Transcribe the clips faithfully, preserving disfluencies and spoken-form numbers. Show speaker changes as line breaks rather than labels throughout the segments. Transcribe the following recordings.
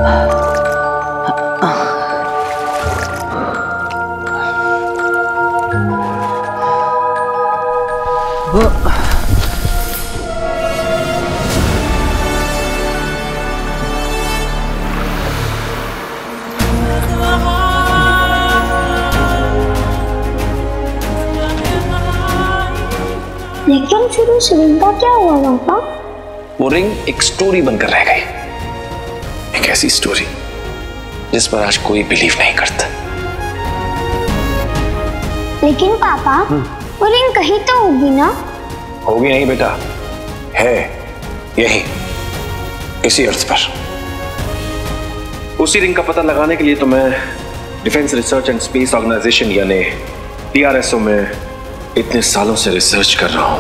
लेकिन फिर उस रिंग का क्या हुआ पापा?
वो रिंग एक स्टोरी बनकर रह गई, एक ऐसी स्टोरी जिस पर आज कोई बिलीव नहीं करता।
लेकिन पापा वो रिंग कहीं तो होगी ना?
होगी नहीं बेटा, है यही इसी अर्थ पर। उसी रिंग का पता लगाने के लिए तो मैं defense research and space organization यानी डी आर एस ओ में इतने सालों से रिसर्च कर रहा हूं।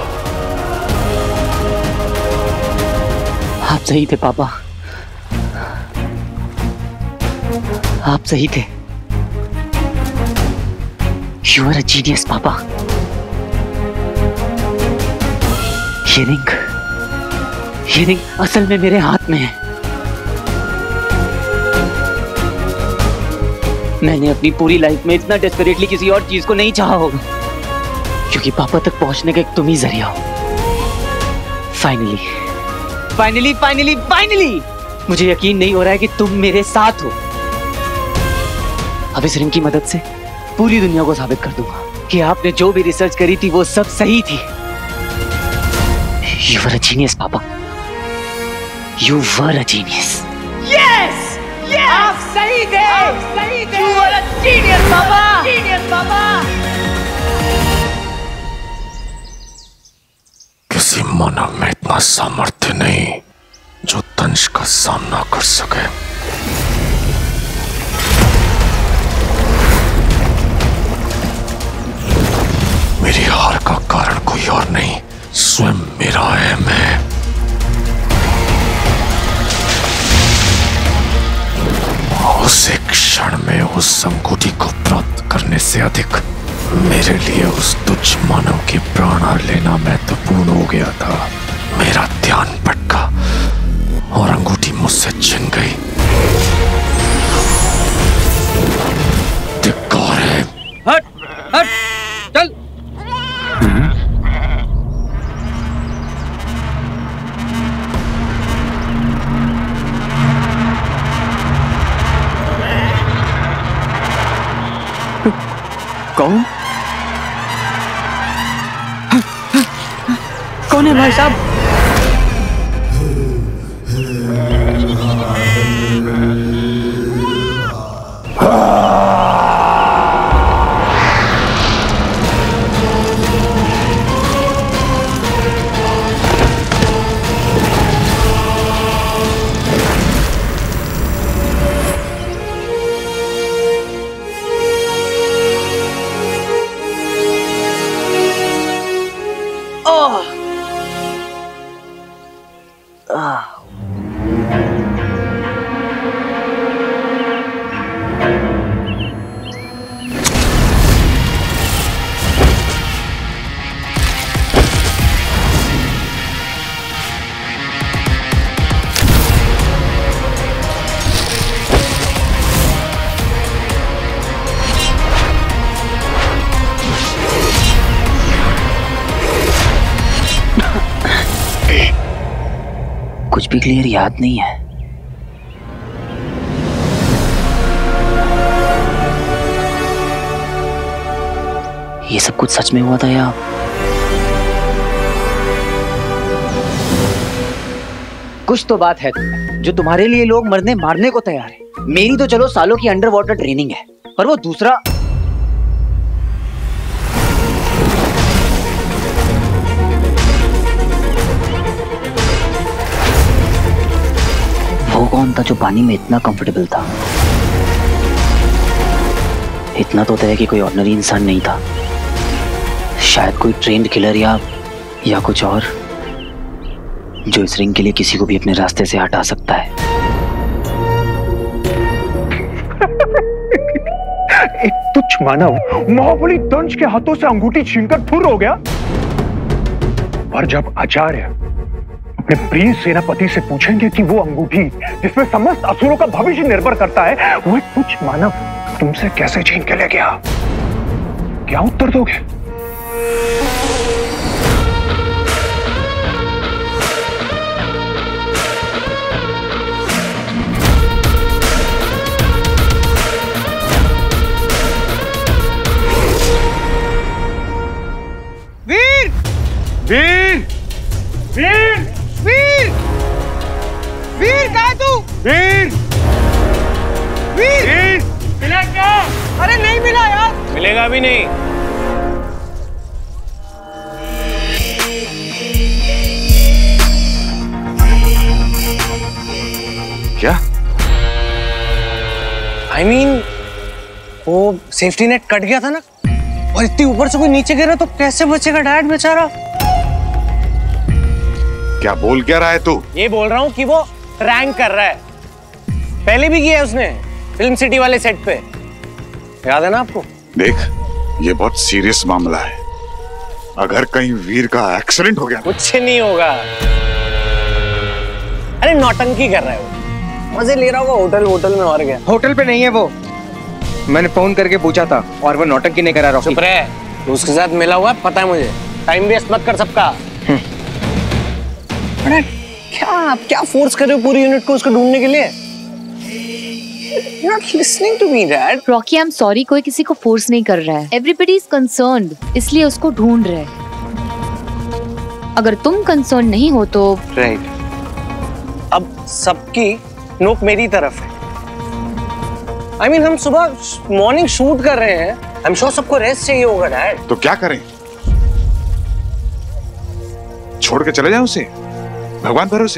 आप सही थे पापा, आप सही थे। यू आर अ जीनियस पापा। ये रिंग, ये रिंग असल में मेरे हाथ में है। मैंने अपनी पूरी लाइफ में इतना डेस्परेटली किसी और चीज को नहीं चाहा होगा, क्योंकि पापा तक पहुंचने का एक तुम ही जरिया हो। फाइनली फाइनली फाइनली फाइनली मुझे यकीन नहीं हो रहा है कि तुम मेरे साथ हो। अब इस रिंग की मदद से पूरी दुनिया को साबित कर दूंगा कि आपने जो भी रिसर्च करी थी वो सब सही थी। You were a genius, पापा। You were a genius.
Yes, yes. आप सही थे, आप सही थे। You were a genius, पापा। Genius, पापा।
किसी मानव में इतना सामर्थ्य नहीं जो दंश का सामना कर सके। मेरी हार का कारण कोई और नहीं, स्वयं मेरा अहम है। उस एक क्षण में उस अंगूठी को प्राप्त करने से अधिक मेरे लिए उस तुच्छ मानव के प्राण लेना महत्वपूर्ण हो गया था। मेरा ध्यान भटका और अंगूठी मुझसे छिन गई। धिक्कार है।
हट हट चल। कौन कौन है भाई साहब? कुछ भी क्लियर याद नहीं है। ये सब कुछ सच में हुआ था या कुछ तो बात है जो तुम्हारे लिए लोग मरने मारने को तैयार है। मेरी तो चलो सालों की अंडर वाटर ट्रेनिंग है, पर वो दूसरा वो कौन था जो पानी में इतना कंफर्टेबल था? इतना तो तय है कि कोई ऑर्डिनरी इंसान नहीं था, शायद कोई ट्रेंड किलर या या कुछ और जो इस रिंग के लिए किसी को भी अपने रास्ते से हटा सकता है।
एक तुच्छ मानव महाबली दंश के हाथों से अंगूठी छीनकर फुर हो गया, और जब आचार्य अपने प्रिय सेनापति से पूछेंगे कि वो अंगूठी जिसमें समस्त असुरों का भविष्य निर्भर करता है, वो एक तुच्छ मानव तुमसे कैसे छीन के ले गया? क्या उत्तर दोगे?
वीर!
वीर! वीर!
वीर! वीर कहाँ है तू?
वीर!
वीर!
वीर!
मिला क्या? अरे नहीं मिला यार।
मिलेगा भी नहीं।
क्या?
आई I मीन mean, वो सेफ्टी नेट कट गया था ना, और इतनी ऊपर से कोई नीचे गिरा तो कैसे बचेगा डैड बेचारा?
क्या बोल क्या रहा है तू?
ये बोल रहा हूँ कि वो रैंक कर रहा है। पहले भी किया है उसने फिल्म सिटी वाले सेट पे, याद है ना आपको?
देख, ये बहुत सीरियस मामला है। अगर कहीं वीर का एक्सीडेंट हो गया,
कुछ नहीं होगा। अरे नौटंकी कर रहा है वो, मजे ले रहा होगा होटल होटल में। और क्या?
होटल पे नहीं है वो, मैंने फोन करके पूछा था और वो नौटंकी नहीं करा।
चुप रहे, उसके साथ मिला हुआ है, पता है मुझे। टाइम वेस्ट मत कर सबका। अरे क्या आप क्या फोर्स कर रहे हो पूरी यूनिट को उसको ढूंढने के लिए? You're not listening to me, Dad.
Rocky, I am sorry, कोई किसी को फोर्स नहीं कर रहा है। Everybody is concerned, इसलिए उसको ढूंढ रहे हैं। अगर तुम कंसर्न नहीं हो तो
राइट right. अब सबकी नोक मेरी तरफ है। आई I मीन mean, हम सुबह मॉर्निंग शूट कर रहे हैं, आई एम श्योर सबको रेस्ट चाहिए होगा डैड।
तो क्या करें? छोड़ के चले जाए उसे भगवान भरोसे?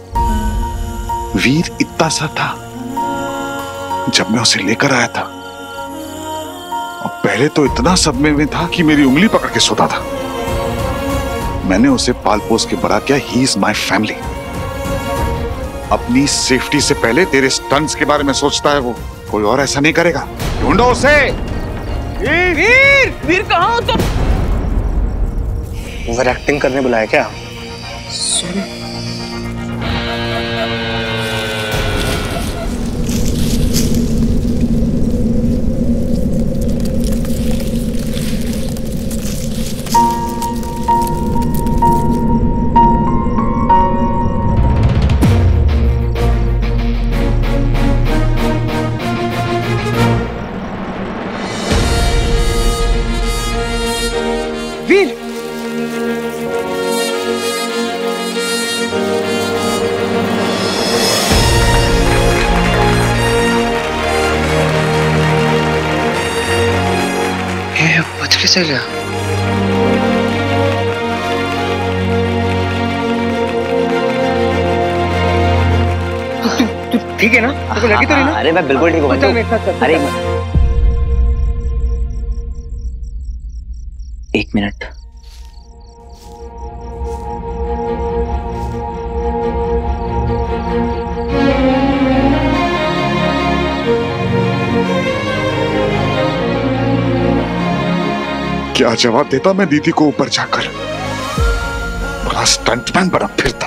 वीर इतना सा था जब मैं उसे लेकर आया था, और पहले तो इतना सदमे में था कि मेरी उंगली पकड़ के सोता था। मैंने उसे पाल पोस के बड़ा किया। He is my family. अपनी सेफ्टी से पहले तेरे स्टंट्स के बारे में सोचता है वो। कोई और ऐसा नहीं करेगा। ढूंढो उसे।
वीर! वीर! वीर कहाँ हो तुम?
ओवर एक्टिंग करने बुलाया क्या?
वीर!
ये बच के चल गया। तू ठीक है ना? तेरे को लगी तो नहीं ना?
अरे मैं बिल्कुल ठीक हूँ।
चल मेरे साथ चल।
अरे एक मिनट।
क्या जवाब देता मैं दीदी को ऊपर जाकर? बड़ा स्टंटमैन बना फिरता।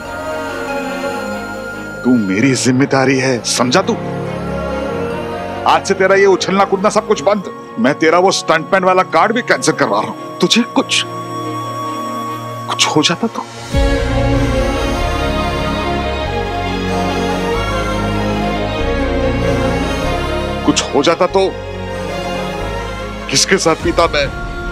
तू मेरी जिम्मेदारी है, समझा तू? आज से तेरा ये उछलना कूदना सब कुछ बंद। मैं तेरा वो स्टंटमैन वाला कार्ड भी कैंसिल करवा रहा हूं। तुझे कुछ कुछ हो जाता तो? कुछ हो जाता तो किसके साथ पीता मैं?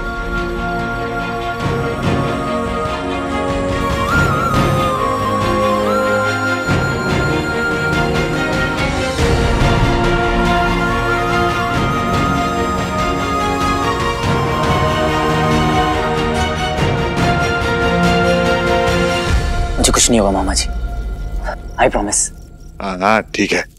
मुझे कुछ नहीं होगा मामा जी, आई प्रॉमिस।
हाँ ठीक है।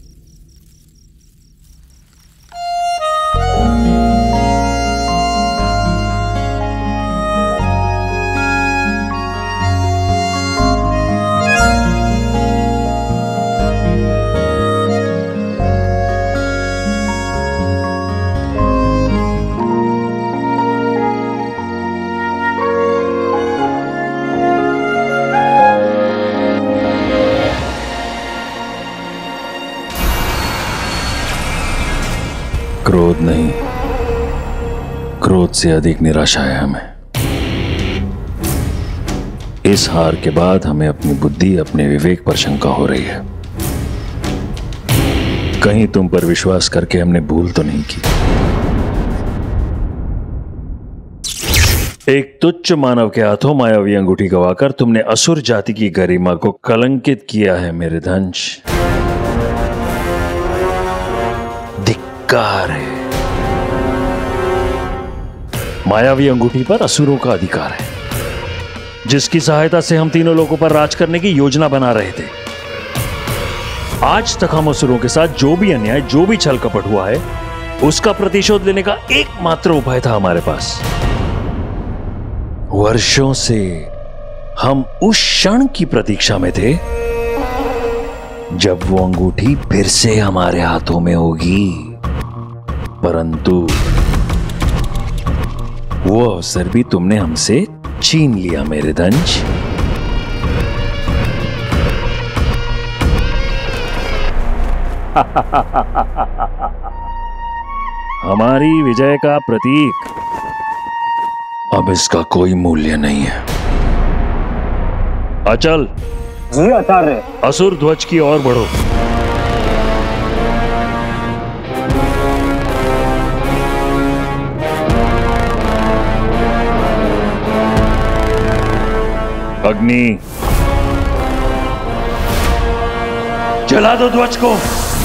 क्रोध नहीं, क्रोध से अधिक निराशा है हमें। इस हार के बाद हमें अपनी बुद्धि, अपने विवेक पर शंका हो रही है। कहीं तुम पर विश्वास करके हमने भूल तो नहीं की। एक तुच्छ मानव के हाथों मायावी अंगूठी गवाकर तुमने असुर जाति की गरिमा को कलंकित किया है मेरे धंश। धिक्कार है। मायावी अंगूठी पर असुरों का अधिकार है, जिसकी सहायता से हम तीनों लोगों पर राज करने की योजना बना रहे थे। आज तक हम असुरों के साथ जो भी अन्याय, जो भी छल कपट हुआ है, उसका प्रतिशोध लेने का एकमात्र उपाय था हमारे पास। वर्षों से हम उस क्षण की प्रतीक्षा में थे जब वो अंगूठी फिर से हमारे हाथों में होगी, परंतु वो अवसर भी तुमने हमसे छीन लिया मेरे धंज। हमारी विजय का प्रतीक अब इसका कोई मूल्य नहीं है। अचल।
जी आचार्य।
असुर ध्वज की ओर बढ़ो। अग्नि, जला दो ध्वज को।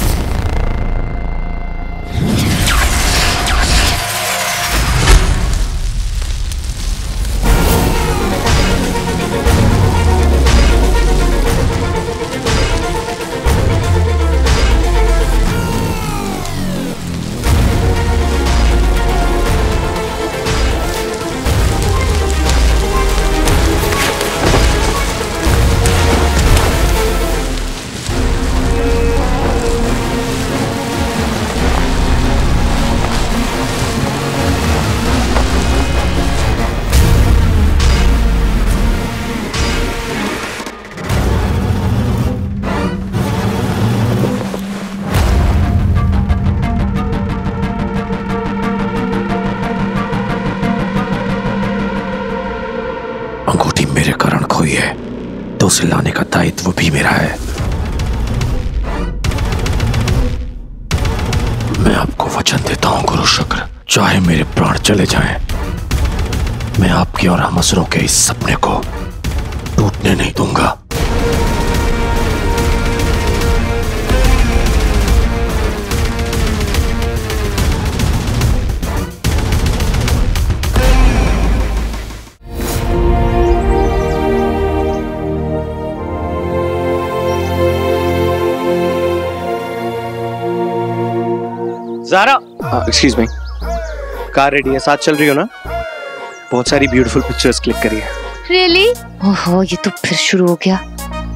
तो उसे लाने का दायित्व भी मेरा है। मैं आपको वचन देता हूं गुरु शुक्र, चाहे मेरे प्राण चले जाएं, मैं आपके और हम असुरों के इस सपने को टूटने नहीं दूंगा।
Zara, excuse me, car ready है, साथ चल रही हो ना? बहुत सारी ब्यूटीफुल पिक्चर्स क्लिक करी है।
रियली? ओहो, ये तो फिर शुरू हो गया।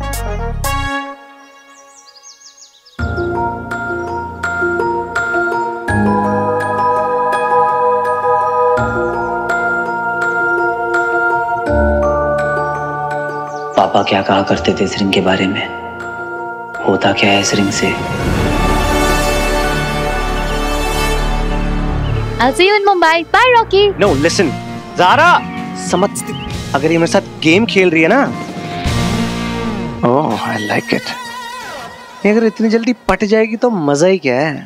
पापा क्या कहा करते थे इस रिंग के बारे में? होता क्या है इस रिंग से?
I'll see you in Mumbai. Bye, Rocky.
No, listen, Zara, समझती, अगर ये मेरे साथ गेम खेल रही है ना, oh, I like it. ये अगर इतनी जल्दी पट जाएगी तो मजा ही क्या है?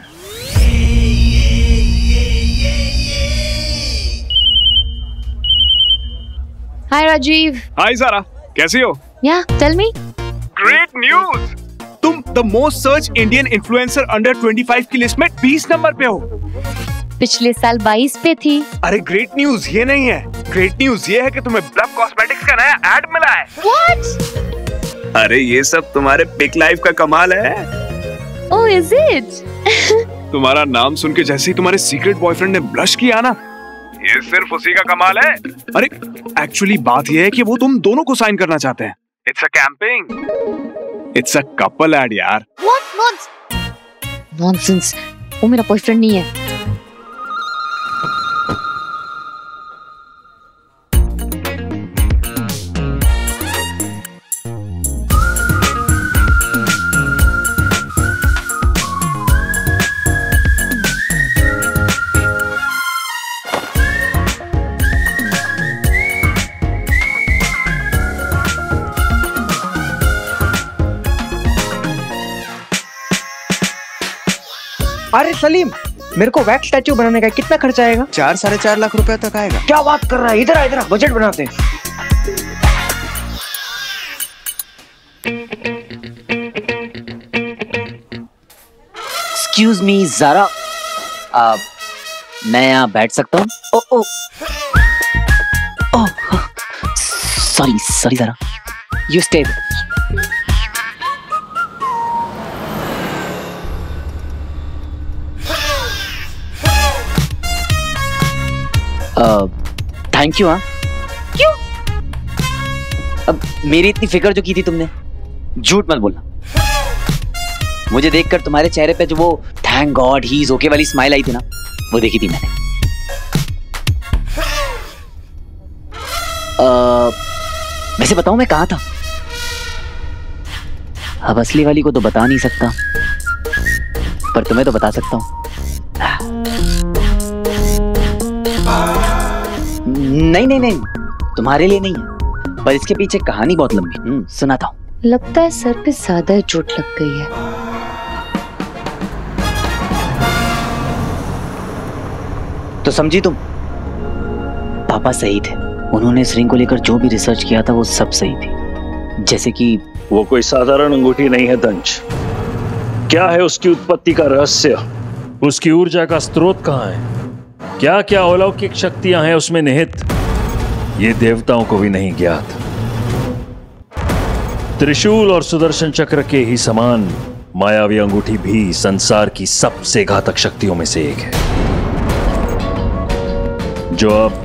Hi, Rajiv.
Hi, Zara. कैसी हो?
Yeah, tell me.
Great news. तुम the most searched Indian influencer under twenty-five की लिस्ट में बीस नंबर पे हो।
पिछले साल बाईस पे थी।
अरे ग्रेट न्यूज ये नहीं है, ग्रेट न्यूज ये है कि तुम्हें ब्लफ कॉस्मेटिक्स का नया एड मिला है।
What?
अरे ये सब तुम्हारे पिक लाइफ का कमाल है।
Oh, is it?
तुम्हारा नाम सुन के जैसे ही तुम्हारे सीक्रेट बॉयफ्रेंड ने ब्लश किया ना, ये सिर्फ उसी का कमाल है। अरे एक्चुअली बात ये है कि वो तुम दोनों को साइन करना चाहते हैं। It's a camping, it's a couple ad यार।
What nonsense? Nonsense. वो मेरा बॉयफ्रेंड नहीं है।
अरे सलीम, मेरे को वैक्स स्टैचू बनाने का कितना खर्चा आएगा?
चार साढ़े चार लाख रुपया तक आएगा।
क्या बात कर रहा है, इधर आ इधर आ, बजट बनाते हैं।
एक्सक्यूज मी ज़ारा, आ, मैं यहाँ बैठ सकता हूँ? Oh oh oh sorry sorry Zara, you stay. Thank you. हाँ क्यों? अब मेरी इतनी फिक्र जो की थी तुमने, झूठ मत बोलना। मुझे देखकर तुम्हारे चेहरे पे जो वो thank god he is okay वाली स्माइल आई थी ना, वो देखी थी मैंने। uh, वैसे बताऊं मैं कहाँ था? अब असली वाली को तो बता नहीं सकता, पर तुम्हें तो बता सकता हूं। नहीं नहीं नहीं, तुम्हारे लिए नहीं है, पर इसके पीछे कहानी बहुत लंबी। सुनाता हूं।
लगता है सर पे ज्यादा चोट लग गई है।
तो समझी तुम? पापा सही थे, उन्होंने इस रिंग को लेकर जो भी रिसर्च किया था वो सब सही थी। जैसे कि
वो कोई साधारण अंगूठी नहीं है दंश। क्या है उसकी उत्पत्ति का रहस्य? उसकी ऊर्जा का स्रोत कहाँ है? क्या क्या अलौकिक शक्तियां हैं उसमें निहित, ये देवताओं को भी नहीं ज्ञात। त्रिशूल और सुदर्शन चक्र के ही समान मायावी अंगूठी भी संसार की सबसे घातक शक्तियों में से एक है, जो अब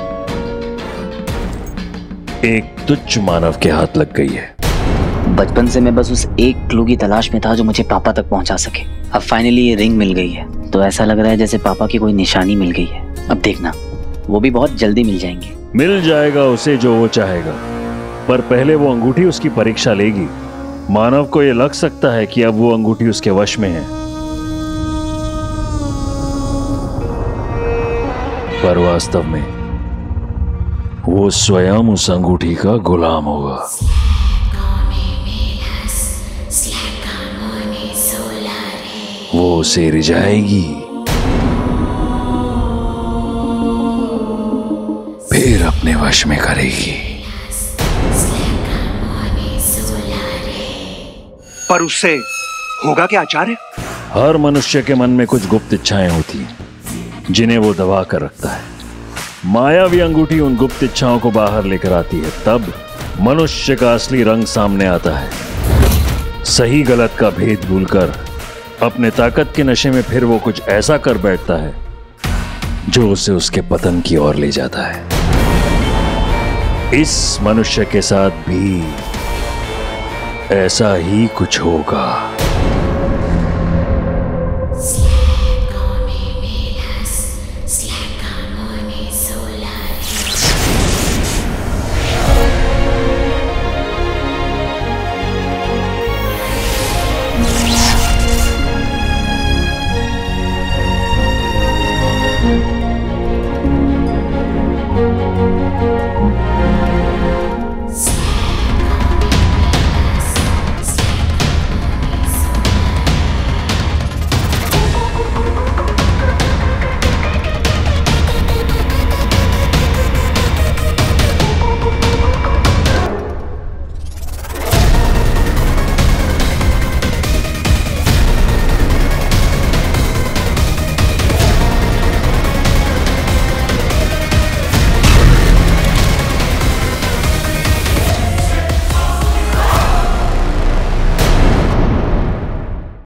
एक तुच्छ मानव के हाथ लग गई है।
बचपन से मैं बस उस एक क्लू की तलाश में था जो मुझे पापा तक पहुंचा सके। अब फाइनली ये रिंग मिल गई है, तो ऐसा लग रहा है जैसे पापा की कोई निशानी मिल गई है। अब देखना, वो भी बहुत जल्दी मिल जाएंगे।
मिल जाएगा उसे जो वो चाहेगा, पर पहले वो अंगूठी उसकी परीक्षा लेगी। मानव को ये लग सकता है कि अब वो अंगूठी उसके वश में है, पर वास्तव में वो स्वयं उस अंगूठी का गुलाम होगा। वो उसे रिझाएगी, फिर अपने वश में करेगी।
पर उससे होगा क्या आचार्य?
हर मनुष्य के मन में कुछ गुप्त इच्छाएं होती हैं, जिन्हें वो दबा कर रखता है। मायावी अंगूठी उन गुप्त इच्छाओं को बाहर लेकर आती है, तब मनुष्य का असली रंग सामने आता है। सही गलत का भेद भूलकर अपने ताकत के नशे में फिर वो कुछ ऐसा कर बैठता है जो उसे उसके पतन की ओर ले जाता है। इस मनुष्य के साथ भी ऐसा ही कुछ होगा।